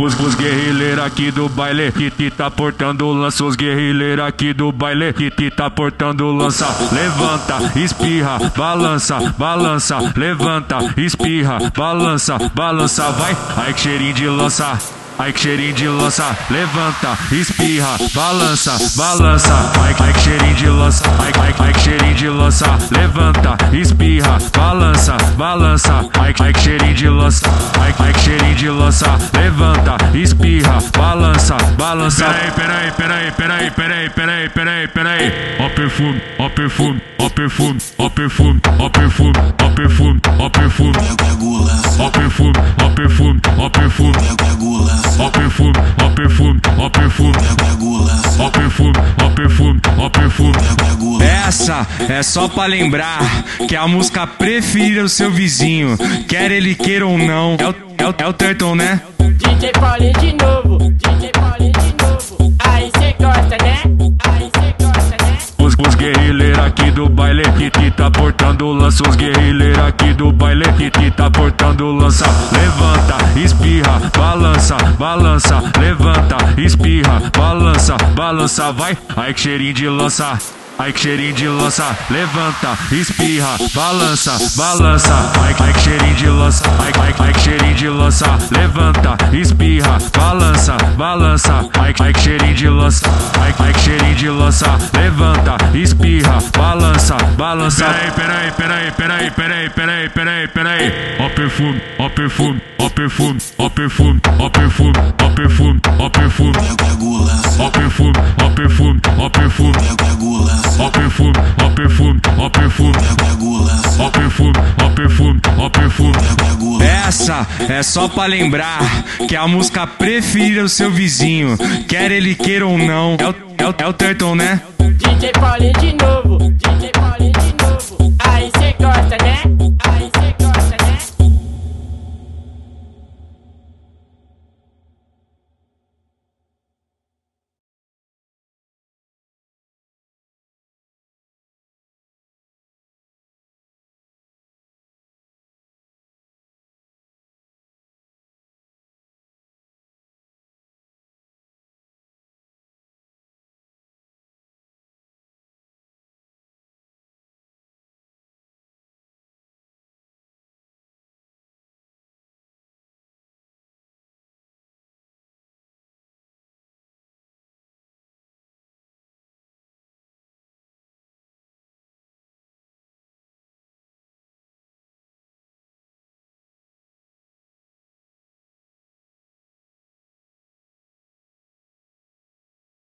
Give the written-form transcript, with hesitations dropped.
Os guerrilheiros aqui do baile que tá portando lança. Os guerrilheiros aqui do baile que tá portando lança. Levanta, espirra, balança, balança. Levanta, espirra, balança, balança. Vai, ai que cheirinho de lança. Ai que cheirinho de lança, levanta, espirra, balança, balança. Ai que cheirinho de lança, ai que cheirinho de lança, levanta, espirra, balança, balança. Ai que cheirinho de lança, ai que cheirinho de lança, levanta, espirra, balança, balança. Peraí. Ó perfume, ó perfume, ó perfume, ó perfume, ó perfume, ó perfume, ó perfume. Ó perfume, ó perfume, ó perfume. Ó perfume, ó perfume, ó perfume. Ó perfume, ó perfume, ó perfume. Essa é só pra lembrar que é a música preferida do seu vizinho. Quer ele queira ou não, é o Turtle, né? DJ Paulinho de novo, DJ Paulinho de novo. Aí cê gosta, né? Aí cê gosta, né? Os guerrilheiros aqui do baile que tá portando lança. Os guerrilheiros aqui do baile que tá portando lança. Levanta, espirra, balança, balança. Levanta, espirra, balança, balança. Vai, ai que cheirinho de lança. Ai que cheirinho de lança, levanta, espirra, balança, balança. Ai que cheirinho de lança, ai que cheirinho de lança, levanta, espirra, balança, balança. Ai que cheirinho de lança, ai que cheirinho de lança, levanta, espirra, balança, balança. Peraí. Ó perfume, ó perfume, ó perfume, ó perfume, ó perfume, ó perfume, ó perfume. Ó perfume, ó perfume, ó perfume. Ó perfume, ó perfume, ó perfume. Ó perfume, ó perfume, ó perfume. Essa é só pra lembrar que é a música preferida do seu vizinho. Quer ele queira ou não, é o Turtle, né? DJ Paulinho de novo, DJ Paulinho de novo. Aí cê gosta, né?